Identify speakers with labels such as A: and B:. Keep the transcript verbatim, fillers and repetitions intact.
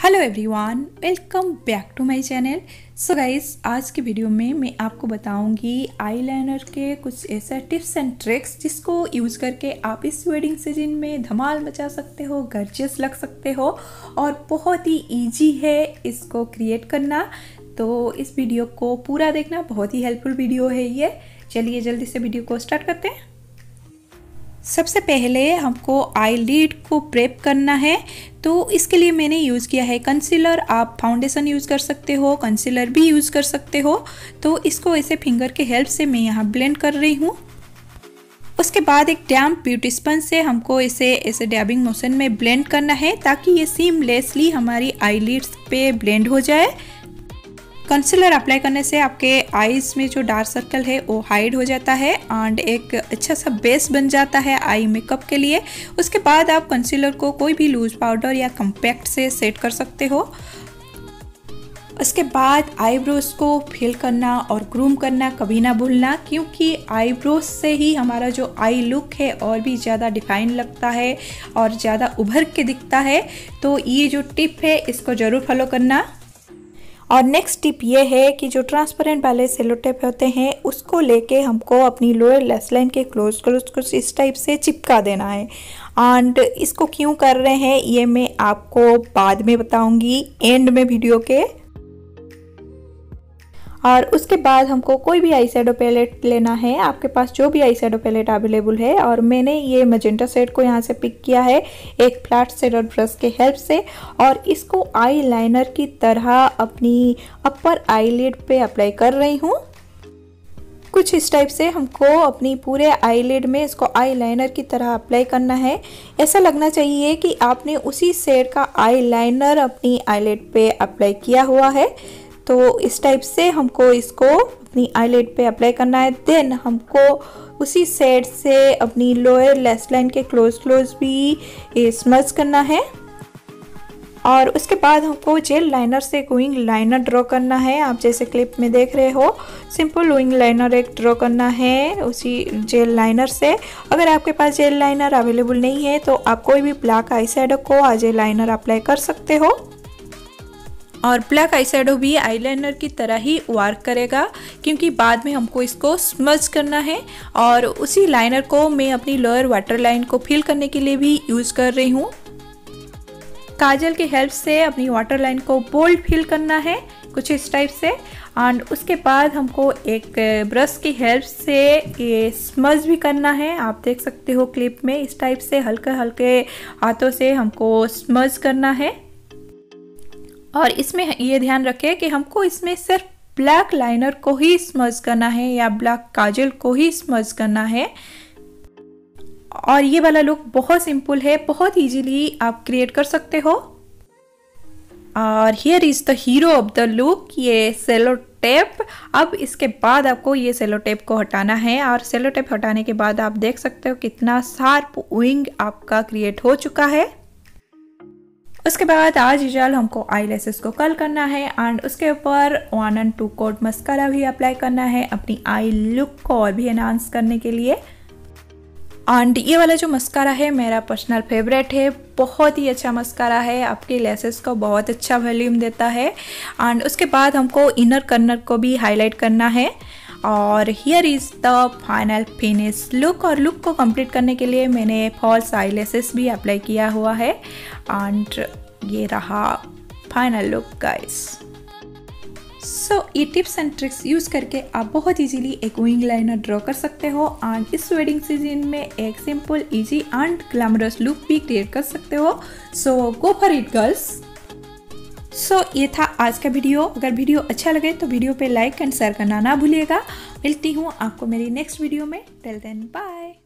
A: Hello everyone, welcome back to my channel. So guys, आज की video में मैं आपको बताऊंगी आईलाइनर के कुछ ऐसे टिप्स एंड ट्रिक्स जिसको यूज़ करके आप इस वेडिंग सीजन में धमाल मचा सकते हो, गर्जियस लग सकते हो और बहुत ही इजी है इसको क्रिएट करना। तो इस वीडियो को पूरा देखना, बहुत ही हेल्पफुल वीडियो है ये। चलिए जल्दी से वीडियो को स्टार्ट करते हैं। सबसे पहले हमको आईलिड को प्रेप करना है, तो इसके लिए मैंने यूज़ किया है कंसीलर। आप फाउंडेशन यूज़ कर सकते हो, कंसीलर भी यूज़ कर सकते हो। तो इसको ऐसे फिंगर के हेल्प से मैं यहाँ ब्लेंड कर रही हूँ। उसके बाद एक डैम्प ब्यूटी स्पंज से हमको इसे ऐसे डैबिंग मोशन में ब्लेंड करना है ताकि ये सीमलेसली हमारी आईलिड्स पे ब्लेंड हो जाए। कंसीलर अप्लाई करने से आपके आईज में जो डार्क सर्कल है वो हाइड हो जाता है एंड एक अच्छा सा बेस बन जाता है आई मेकअप के लिए। उसके बाद आप कंसीलर को कोई भी लूज पाउडर या कम्पैक्ट से सेट कर सकते हो। उसके बाद आईब्रोज को फिल करना और ग्रूम करना कभी ना भूलना, क्योंकि आईब्रोज से ही हमारा जो आई लुक है और भी ज़्यादा डिफाइन लगता है और ज़्यादा उभर के दिखता है। तो ये जो टिप है इसको ज़रूर फॉलो करना। और नेक्स्ट टिप ये है कि जो ट्रांसपेरेंट वाले सेलो टेप होते हैं उसको लेके हमको अपनी लोअर लैश लाइन के क्लोज क्लोज कुछ इस टाइप से चिपका देना है। एंड इसको क्यों कर रहे हैं ये मैं आपको बाद में बताऊंगी एंड में वीडियो के। और उसके बाद हमको कोई भी आई शेडो पैलेट लेना है, आपके पास जो भी आई शेडो पैलेट अवेलेबल है। और मैंने ये मैजेंटा शेड को यहाँ से पिक किया है एक फ्लैट शेडर ब्रश के हेल्प से, और इसको आई लाइनर की तरह अपनी अपर आईलिड पे अप्लाई कर रही हूँ। कुछ इस टाइप से हमको अपनी पूरे आईलिड में इसको आई लाइनर की तरह अप्लाई करना है। ऐसा लगना चाहिए कि आपने उसी शेड का आई लाइनर अपनी आईलिड पे अप्लाई किया हुआ है। तो इस टाइप से हमको इसको अपनी आईलिड पे अप्लाई करना है। देन हमको उसी शेड से अपनी लोअर लैश लाइन के क्लोज क्लोज भी स्मज करना है। और उसके बाद हमको जेल लाइनर से विंग लाइनर ड्रॉ करना है। आप जैसे क्लिप में देख रहे हो, सिंपल विंग लाइनर एक ड्रॉ करना है उसी जेल लाइनर से। अगर आपके पास जेल लाइनर अवेलेबल नहीं है तो आप कोई भी ब्लैक आई शेडो को एज ए लाइनर अप्लाई कर सकते हो। और ब्लैक आई शेडो भी आईलाइनर की तरह ही वर्क करेगा, क्योंकि बाद में हमको इसको स्मज करना है। और उसी लाइनर को मैं अपनी लोअर वाटर लाइन को फिल करने के लिए भी यूज़ कर रही हूँ। काजल की हेल्प से अपनी वाटर लाइन को बोल्ड फिल करना है कुछ इस टाइप से। एंड उसके बाद हमको एक ब्रश की हेल्प से ये स्मज भी करना है। आप देख सकते हो क्लिप में इस टाइप से हल्के हल्के हाथों से हमको स्मज करना है। और इसमें ये ध्यान रखें कि हमको इसमें सिर्फ ब्लैक लाइनर को ही स्मज करना है या ब्लैक काजल को ही स्मज करना है। और ये वाला लुक बहुत सिंपल है, बहुत इजीली आप क्रिएट कर सकते हो। और here is the hero of the look, ये सेलो टेप। अब इसके बाद आपको ये सेलो टेप को हटाना है, और सेलो टेप हटाने के बाद आप देख सकते हो कितना शार्प विंग आपका क्रिएट हो चुका है। उसके बाद आज यूजुअल हमको आई लैशेस को कर्ल करना है एंड उसके ऊपर one and two coat mascara भी अप्लाई करना है अपनी आई लुक को और भी एनहांस करने के लिए। एंड ये वाला जो मस्कारा है मेरा पर्सनल फेवरेट है, बहुत ही अच्छा मस्कारा है, आपके लैशेस को बहुत अच्छा वॉल्यूम देता है। एंड उसके बाद हमको इनर कर्नर को भी हाईलाइट करना है। और here is the final finish look. और लुक को कंप्लीट करने के लिए मैंने फॉल्स आई लैशेस भी अप्लाई किया हुआ है। एंड ये रहा फाइनल लुक गाइस। सो ये टिप्स एंड ट्रिक्स यूज़ करके आप बहुत इजीली एक विंग लाइनर ड्रॉ कर सकते हो एंड इस वेडिंग सीजन में एक simple easy and glamorous look भी क्रिएट कर सकते हो। So go for it girls. So so, ये था आज का वीडियो। अगर वीडियो अच्छा लगे तो वीडियो पे लाइक एंड शेयर करना ना भूलिएगा। मिलती हूँ आपको मेरी नेक्स्ट वीडियो में। Till then bye.